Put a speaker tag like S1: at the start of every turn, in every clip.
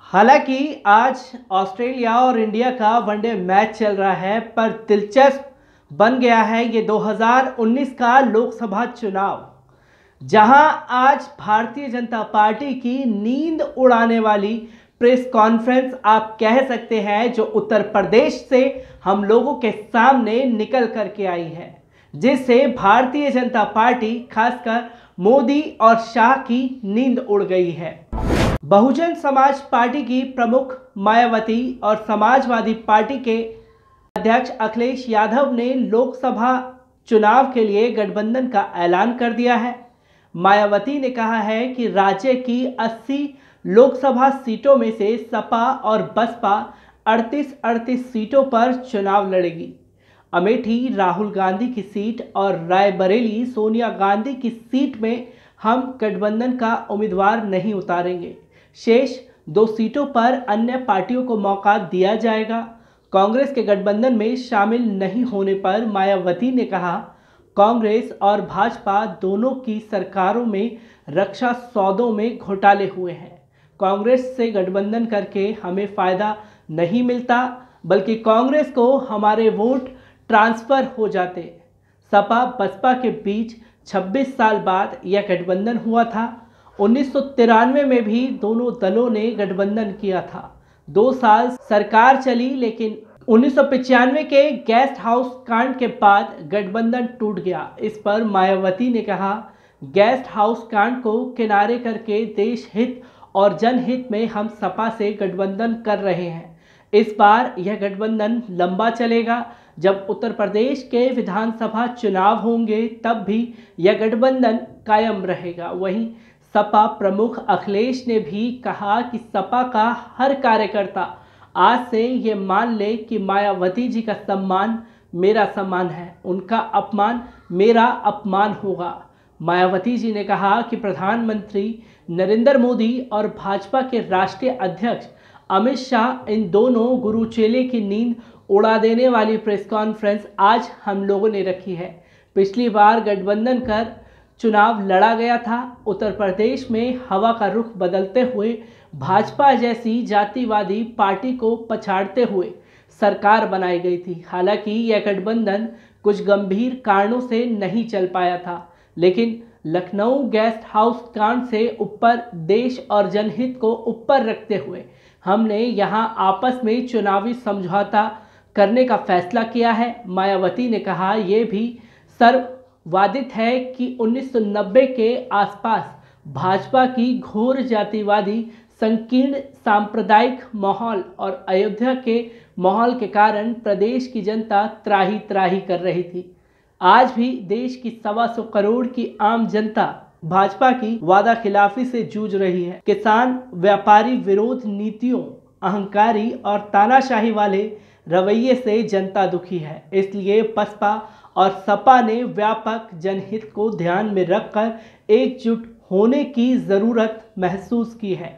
S1: हालांकि आज ऑस्ट्रेलिया और इंडिया का वनडे मैच चल रहा है, पर दिलचस्प बन गया है ये 2019 का लोकसभा चुनाव, जहां आज भारतीय जनता पार्टी की नींद उड़ाने वाली प्रेस कॉन्फ्रेंस आप कह सकते हैं, जो उत्तर प्रदेश से हम लोगों के सामने निकल करके आई है, जिससे भारतीय जनता पार्टी खासकर मोदी और शाह की नींद उड़ गई है। बहुजन समाज पार्टी की प्रमुख मायावती और समाजवादी पार्टी के अध्यक्ष अखिलेश यादव ने लोकसभा चुनाव के लिए गठबंधन का ऐलान कर दिया है। मायावती ने कहा है कि राज्य की 80 लोकसभा सीटों में से सपा और बसपा 38 सीटों पर चुनाव लड़ेगी। अमेठी राहुल गांधी की सीट और रायबरेली सोनिया गांधी की सीट में हम गठबंधन का उम्मीदवार नहीं उतारेंगे। शेष 2 सीटों पर अन्य पार्टियों को मौका दिया जाएगा। कांग्रेस के गठबंधन में शामिल नहीं होने पर मायावती ने कहा, कांग्रेस और भाजपा दोनों की सरकारों में रक्षा सौदों में घोटाले हुए हैं। कांग्रेस से गठबंधन करके हमें फायदा नहीं मिलता, बल्कि कांग्रेस को हमारे वोट ट्रांसफर हो जाते। सपा बसपा के बीच 26 साल बाद यह गठबंधन हुआ था। 1993 में भी दोनों दलों ने गठबंधन किया था। 2 साल सरकार चली, लेकिन 1995 के गेस्ट हाउस कांड के बाद गठबंधन टूट गया। इस पर मायावती ने कहा, गेस्ट हाउस कांड को किनारे करके देश हित और जनहित में हम सपा से गठबंधन कर रहे हैं। इस बार यह गठबंधन लंबा चलेगा। जब उत्तर प्रदेश के विधानसभा चुनाव होंगे, तब भी यह गठबंधन कायम रहेगा। वहीं सपा प्रमुख अखिलेश ने भी कहा कि सपा का हर कार्यकर्ता आज से ये मान ले कि मायावती जी का सम्मान मेरा सम्मान है, उनका अपमान मेरा अपमान होगा। मायावती जी ने कहा कि प्रधानमंत्री नरेंद्र मोदी और भाजपा के राष्ट्रीय अध्यक्ष अमित शाह, इन दोनों गुरु चेले की नींद उड़ा देने वाली प्रेस कॉन्फ्रेंस आज हम लोगों ने रखी है। पिछली बार गठबंधन कर चुनाव लड़ा गया था। उत्तर प्रदेश में हवा का रुख बदलते हुए भाजपा जैसी जातिवादी पार्टी को पछाड़ते हुए सरकार बनाई गई थी। हालांकि यह गठबंधन कुछ गंभीर कारणों से नहीं चल पाया था, लेकिन लखनऊ गेस्ट हाउस कांड से ऊपर देश और जनहित को ऊपर रखते हुए हमने यहां आपस में चुनावी समझौता करने का फैसला किया है। मायावती ने कहा, यह भी सर्ववादित है कि 1990 के आसपास भाजपा की घोर जातिवादी संकीर्ण सांप्रदायिक माहौल और अयोध्या के माहौल के कारण प्रदेश की जनता त्राही त्राही कर रही थी। आज भी देश की 125 करोड़ की आम जनता भाजपा की वादा खिलाफी से जूझ रही है। किसान व्यापारी विरोध नीतियों, अहंकारी और तानाशाही वाले रवैये से जनता दुखी है। इसलिए बसपा और सपा ने व्यापक जनहित को ध्यान में रखकर एकजुट होने की जरूरत महसूस की है।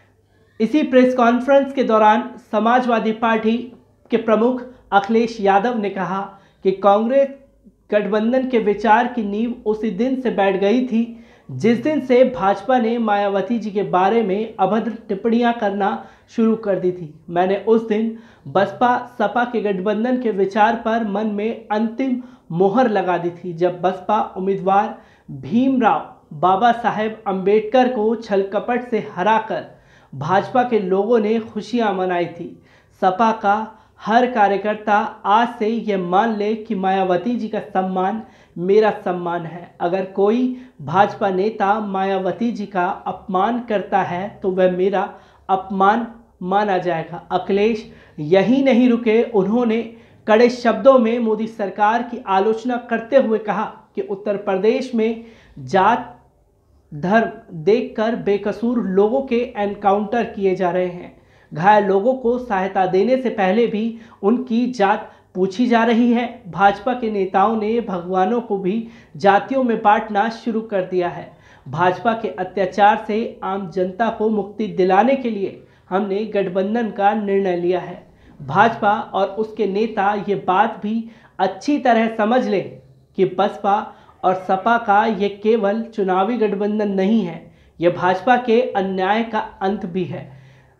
S1: इसी प्रेस कॉन्फ्रेंस के दौरान समाजवादी पार्टी के प्रमुख अखिलेश यादव ने कहा कि कांग्रेस गठबंधन के विचार की नींव उसी दिन से बैठ गई थी जिस दिन से भाजपा ने मायावती जी के बारे में अभद्र टिप्पणियां करना शुरू कर दी थी। मैंने उस दिन बसपा सपा के गठबंधन के विचार पर मन में अंतिम मोहर लगा दी थी, जब बसपा उम्मीदवार भीमराव बाबा साहेब अंबेडकर को छलकपट से हराकर भाजपा के लोगों ने खुशियां मनाई थी। सपा का हर कार्यकर्ता आज से यह मान ले कि मायावती जी का सम्मान मेरा सम्मान है। अगर कोई भाजपा नेता मायावती जी का अपमान करता है तो वह मेरा अपमान माना जाएगा। अखिलेश यही नहीं रुके, उन्होंने कड़े शब्दों में मोदी सरकार की आलोचना करते हुए कहा कि उत्तर प्रदेश में जात धर्म देखकर बेकसूर लोगों के एनकाउंटर किए जा रहे हैं। घायल लोगों को सहायता देने से पहले भी उनकी जात पूछी जा रही है। भाजपा के नेताओं ने भगवानों को भी जातियों में बांटना शुरू कर दिया है। भाजपा के अत्याचार से आम जनता को मुक्ति दिलाने के लिए हमने गठबंधन का निर्णय लिया है। भाजपा और उसके नेता ये बात भी अच्छी तरह समझ लें कि बसपा और सपा का ये केवल चुनावी गठबंधन नहीं है, यह भाजपा के अन्याय का अंत भी है।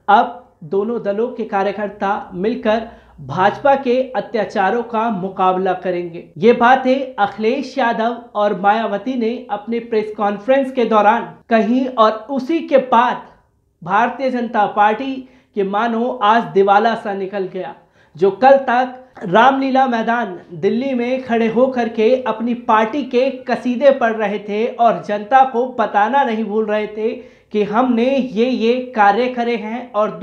S1: अब दोनों दलों के कार्यकर्ता मिलकर भाजपा के अत्याचारों का मुकाबला करेंगे। ये बातें अखिलेश यादव और मायावती ने अपने प्रेस कॉन्फ्रेंस के दौरान कही और उसी के बाद भारतीय जनता पार्टी के मानो आज दिवाला सा निकल गया। जो कल तक रामलीला मैदान दिल्ली में खड़े होकर के अपनी पार्टी के कसीदे पढ़ रहे थे और जनता को बताना नहीं भूल रहे थे कि हमने ये कार्य करे हैं और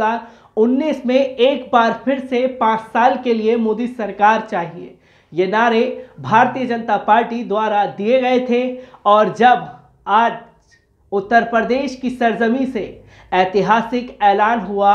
S1: 2019 में एक बार फिर से 5 साल के लिए मोदी सरकार चाहिए, ये नारे भारतीय जनता पार्टी द्वारा दिए गए थे। और जब आज उत्तर प्रदेश की सरजमी से ऐतिहासिक ऐलान हुआ,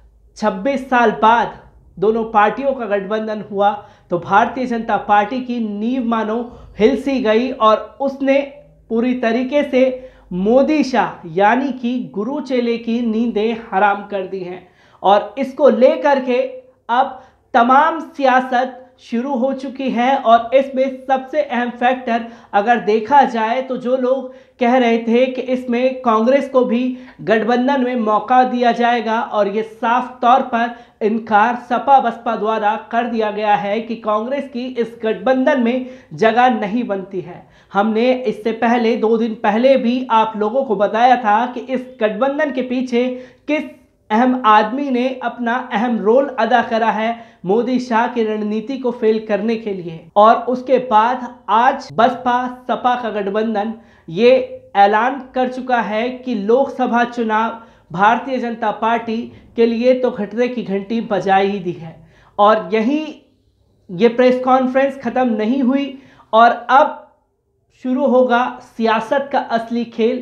S1: 26 साल बाद दोनों पार्टियों का गठबंधन हुआ, तो भारतीय जनता पार्टी की नींव मानो हिल सी गई और उसने पूरी तरीके से मोदी शाह यानी कि गुरु चेले की नींदें हराम कर दी हैं। और इसको लेकर के अब तमाम सियासत शुरू हो चुकी है और इसमें सबसे अहम फैक्टर अगर देखा जाए तो जो लोग कह रहे थे कि इसमें कांग्रेस को भी गठबंधन में मौका दिया जाएगा और ये साफ तौर पर इनकार सपा बसपा द्वारा कर दिया गया है कि कांग्रेस की इस गठबंधन में जगह नहीं बनती है। हमने इससे पहले 2 दिन पहले भी आप लोगों को बताया था कि इस गठबंधन के पीछे किस अहम आदमी ने अपना अहम रोल अदा करा है मोदी शाह की रणनीति को फेल करने के लिए। और उसके बाद आज बसपा सपा का गठबंधन ये ऐलान कर चुका है कि लोकसभा चुनाव भारतीय जनता पार्टी के लिए तो खतरे की घंटी बजा ही दी है। और यही ये प्रेस कॉन्फ्रेंस खत्म नहीं हुई और अब शुरू होगा सियासत का असली खेल।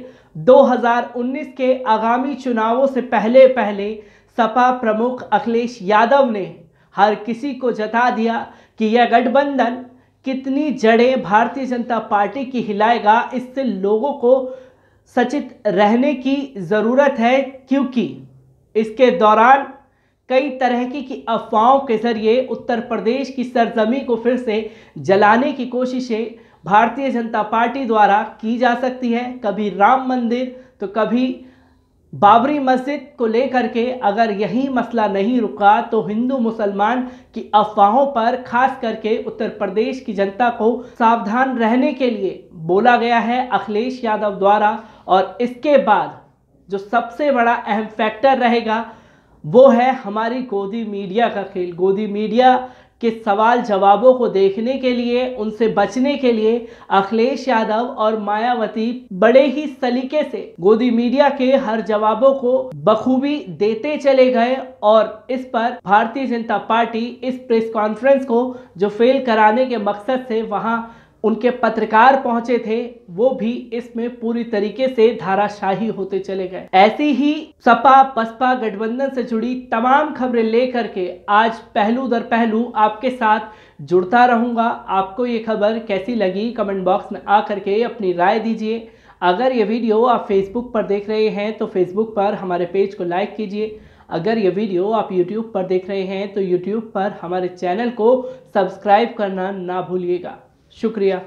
S1: 2019 के आगामी चुनावों से पहले सपा प्रमुख अखिलेश यादव ने हर किसी को जता दिया कि यह गठबंधन कितनी जड़ें भारतीय जनता पार्टी की हिलाएगा, इससे लोगों को सचेत रहने की ज़रूरत है, क्योंकि इसके दौरान कई तरह की अफवाहों के जरिए उत्तर प्रदेश की सरजमी को फिर से जलाने की कोशिशें भारतीय जनता पार्टी द्वारा की जा सकती है। कभी राम मंदिर तो कभी बाबरी मस्जिद को लेकर के अगर यही मसला नहीं रुका तो हिंदू मुसलमान की अफवाहों पर खास करके उत्तर प्रदेश की जनता को सावधान रहने के लिए बोला गया है अखिलेश यादव द्वारा। और इसके बाद जो सबसे बड़ा अहम फैक्टर रहेगा वो है हमारी गोदी मीडिया का खेल। गोदी मीडिया के सवाल जवाबों को देखने के लिए, उनसे बचने के लिए अखिलेश यादव और मायावती बड़े ही सलीके से गोदी मीडिया के हर जवाबों को बखूबी देते चले गए। और इस पर भारतीय जनता पार्टी इस प्रेस कॉन्फ्रेंस को जो फेल कराने के मकसद से वहां उनके पत्रकार पहुंचे थे वो भी इसमें पूरी तरीके से धाराशाही होते चले गए। ऐसी ही सपा बसपा गठबंधन से जुड़ी तमाम खबरें लेकर के आज पहलू दर पहलू आपके साथ जुड़ता रहूंगा। आपको ये खबर कैसी लगी कमेंट बॉक्स में आकर के अपनी राय दीजिए। अगर ये वीडियो आप फेसबुक पर देख रहे हैं तो फेसबुक पर हमारे पेज को लाइक कीजिए। अगर ये वीडियो आप यूट्यूब पर देख रहे हैं तो यूट्यूब पर हमारे चैनल को सब्सक्राइब करना ना भूलिएगा। शुक्रिया।